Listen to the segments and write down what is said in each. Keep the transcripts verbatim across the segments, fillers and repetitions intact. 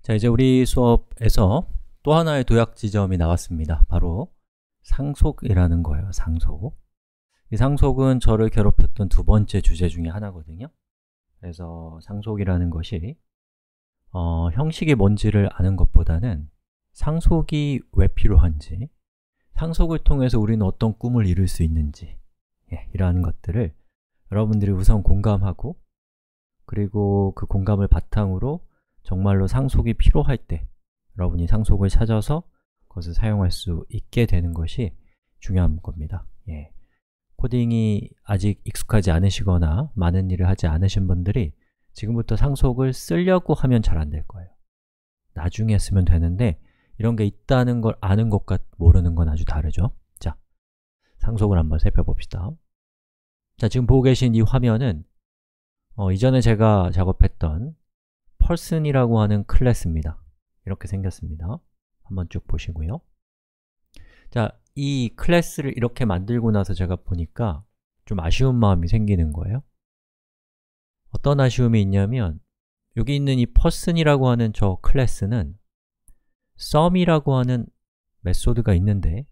자, 이제 우리 수업에서 또 하나의 도약 지점이 나왔습니다. 바로 상속이라는 거예요. 상속. 이 상속은 저를 괴롭혔던 두 번째 주제 중에 하나거든요. 그래서 상속이라는 것이 어, 형식이 뭔지를 아는 것보다는 상속이 왜 필요한지, 상속을 통해서 우리는 어떤 꿈을 이룰 수 있는지, 예, 이러한 것들을 여러분들이 우선 공감하고, 그리고 그 공감을 바탕으로 정말로 상속이 필요할 때 여러분이 상속을 찾아서 그것을 사용할 수 있게 되는 것이 중요한 겁니다. 예. 코딩이 아직 익숙하지 않으시거나 많은 일을 하지 않으신 분들이 지금부터 상속을 쓰려고 하면 잘 안 될 거예요. 나중에 쓰면 되는데 이런 게 있다는 걸 아는 것과 모르는 건 아주 다르죠. 자, 상속을 한번 살펴봅시다. 자, 지금 보고 계신 이 화면은 어, 이전에 제가 작업했던 person이라고 하는 클래스입니다. 이렇게 생겼습니다. 한번 쭉 보시고요. 자, 이 클래스를 이렇게 만들고 나서 제가 보니까 좀 아쉬운 마음이 생기는 거예요. 어떤 아쉬움이 있냐면 여기 있는 이 person이라고 하는 저 클래스는 sum이라고 하는 메소드가 있는데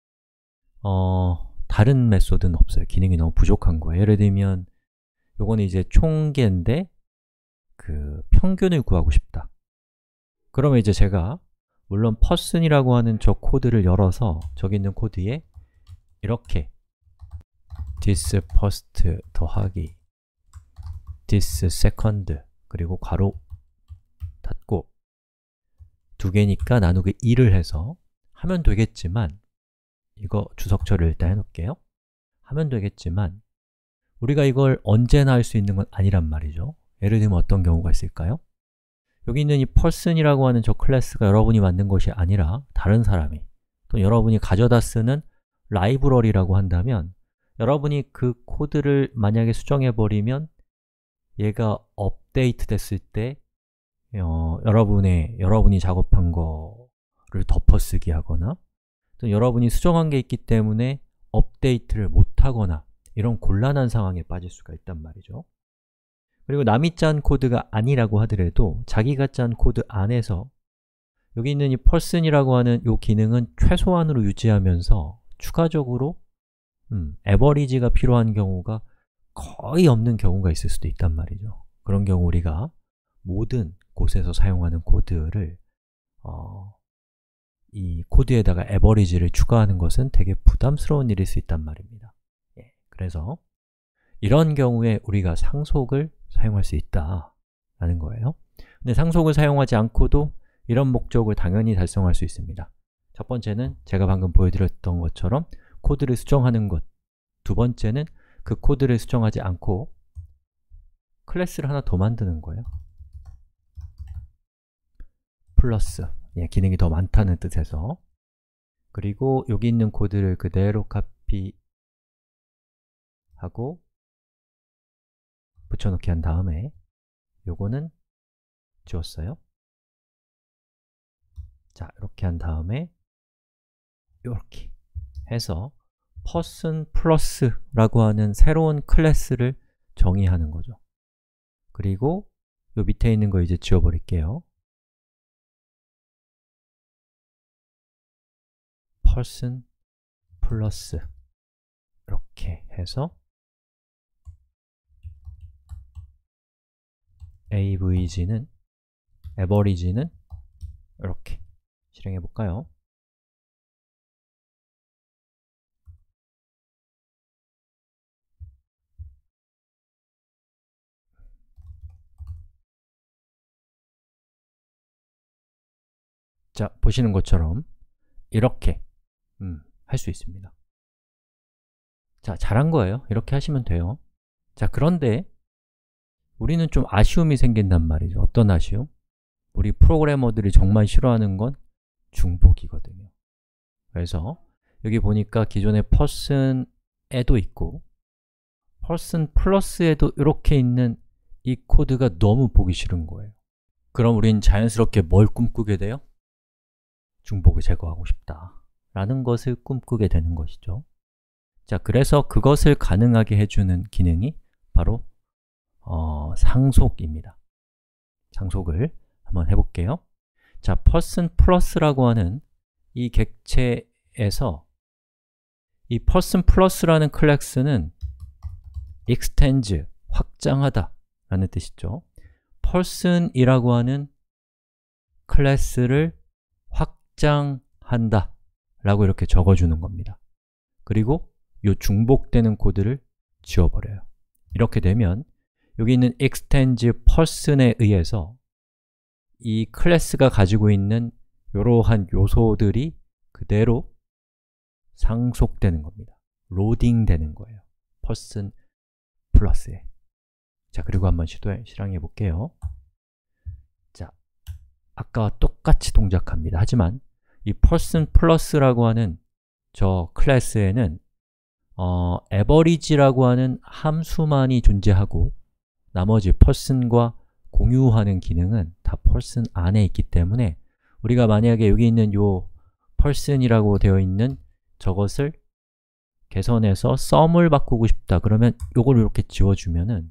어, 다른 메소드는 없어요. 기능이 너무 부족한 거예요. 예를 들면 요거는 이제 총계인데 그 평균을 구하고 싶다. 그러면 이제 제가 물론 person이라고 하는 저 코드를 열어서 저기 있는 코드에 이렇게 this first 더하기 this second 그리고 괄호 닫고 두 개니까 나누기 이를 해서 하면 되겠지만 이거 주석처를 일단 해놓을게요. 하면 되겠지만 우리가 이걸 언제나 할 수 있는 건 아니란 말이죠. 예를 들면 어떤 경우가 있을까요? 여기 있는 이 person이라고 하는 저 클래스가 여러분이 만든 것이 아니라 다른 사람이 또 여러분이 가져다 쓰는 라이브러리라고 한다면 여러분이 그 코드를 만약에 수정해버리면 얘가 업데이트 됐을 때 어, 여러분의, 여러분이 작업한 거를 덮어쓰기 하거나 또 여러분이 수정한 게 있기 때문에 업데이트를 못하거나 이런 곤란한 상황에 빠질 수가 있단 말이죠. 그리고 남이 짠 코드가 아니라고 하더라도 자기가 짠 코드 안에서 여기 있는 이 person이라고 하는 이 기능은 최소한으로 유지하면서 추가적으로 음, average가 필요한 경우가 거의 없는 경우가 있을 수도 있단 말이죠. 그런 경우 우리가 모든 곳에서 사용하는 코드를 어, 이 코드에다가 average를 추가하는 것은 되게 부담스러운 일일 수 있단 말입니다. 예, 그래서 이런 경우에 우리가 상속을 사용할 수 있다라는 거예요. 근데 상속을 사용하지 않고도 이런 목적을 당연히 달성할 수 있습니다. 첫 번째는 제가 방금 보여드렸던 것처럼 코드를 수정하는 것, 두 번째는 그 코드를 수정하지 않고 클래스를 하나 더 만드는 거예요. 플러스, 예, 기능이 더 많다는 뜻에서 그리고 여기 있는 코드를 그대로 카피하고 붙여넣기 한 다음에 요거는 지웠어요. 자, 이렇게 한 다음에 이렇게 해서 person plus라고 하는 새로운 클래스를 정의하는 거죠. 그리고 요 밑에 있는 거 이제 지워버릴게요. person plus 이렇게 해서 avg는 average는 이렇게 실행해 볼까요? 자, 보시는 것처럼 이렇게 음, 할 수 있습니다. 자, 잘한 거예요. 이렇게 하시면 돼요. 자, 그런데 우리는 좀 아쉬움이 생긴단 말이죠. 어떤 아쉬움? 우리 프로그래머들이 정말 싫어하는 건 중복이거든요. 그래서 여기 보니까 기존의 person에도 있고 person plus에도 이렇게 있는 이 코드가 너무 보기 싫은 거예요. 그럼 우린 자연스럽게 뭘 꿈꾸게 돼요? 중복을 제거하고 싶다 라는 것을 꿈꾸게 되는 것이죠. 자, 그래서 그것을 가능하게 해주는 기능이 바로 어, 상속입니다. 상속을 한번 해볼게요. 자, person plus라고 하는 이 객체에서 이 person plus라는 클래스는 extends, 확장하다 라는 뜻이죠. person이라고 하는 클래스를 확장한다 라고 이렇게 적어주는 겁니다. 그리고 이 중복되는 코드를 지워버려요. 이렇게 되면 여기 있는 extends person에 의해서 이 클래스가 가지고 있는 이러한 요소들이 그대로 상속되는 겁니다. 로딩 되는 거예요. person 플러스에. 자, 그리고 한번 시도해, 실행해 볼게요. 자, 아까와 똑같이 동작합니다. 하지만 이 person 플러스라고 하는 저 클래스에는 어, average라고 하는 함수만이 존재하고 나머지 person과 공유하는 기능은 다 person 안에 있기 때문에 우리가 만약에 여기 있는 요 person이라고 되어 있는 저것을 개선해서 sum을 바꾸고 싶다 그러면 요걸 이렇게 지워주면은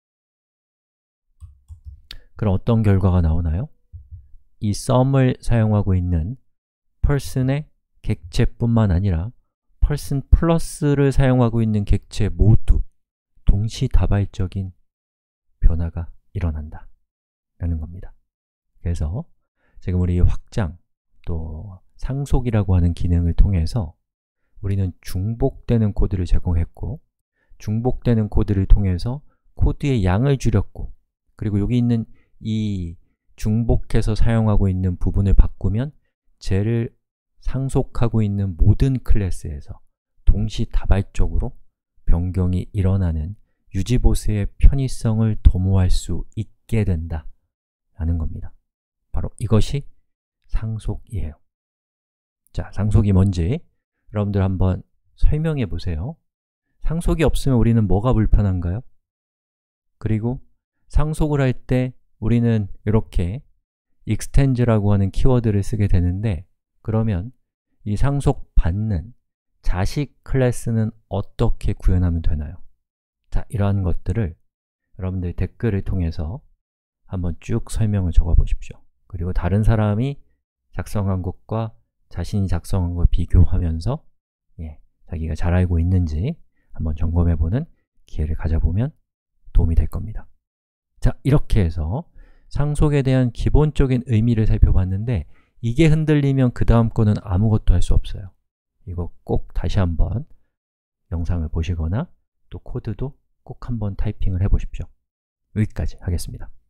그럼 어떤 결과가 나오나요? 이 sum을 사용하고 있는 person의 객체뿐만 아니라 person 플러스를 사용하고 있는 객체 모두 동시다발적인 변화가 일어난다 라는 겁니다. 그래서 지금 우리 확장 또 상속이라고 하는 기능을 통해서 우리는 중복되는 코드를 제공했고 중복되는 코드를 통해서 코드의 양을 줄였고 그리고 여기 있는 이 중복해서 사용하고 있는 부분을 바꾸면 쟤를 상속하고 있는 모든 클래스에서 동시다발적으로 변경이 일어나는 유지보수의 편의성을 도모할 수 있게 된다 라는 겁니다. 바로 이것이 상속이에요. 자, 상속이 뭔지 여러분들 한번 설명해 보세요. 상속이 없으면 우리는 뭐가 불편한가요? 그리고 상속을 할 때 우리는 이렇게 extend라고 하는 키워드를 쓰게 되는데 그러면 이 상속받는 자식 클래스는 어떻게 구현하면 되나요? 자, 이러한 것들을 여러분들 댓글을 통해서 한번 쭉 설명을 적어 보십시오. 그리고 다른 사람이 작성한 것과 자신이 작성한 걸 비교하면서 예, 자기가 잘 알고 있는지 한번 점검해 보는 기회를 가져보면 도움이 될 겁니다. 자, 이렇게 해서 상속에 대한 기본적인 의미를 살펴봤는데 이게 흔들리면 그 다음 거는 아무것도 할 수 없어요. 이거 꼭 다시 한번 영상을 보시거나 또 코드도 꼭 한번 타이핑을 해 보십시오. 여기까지 하겠습니다.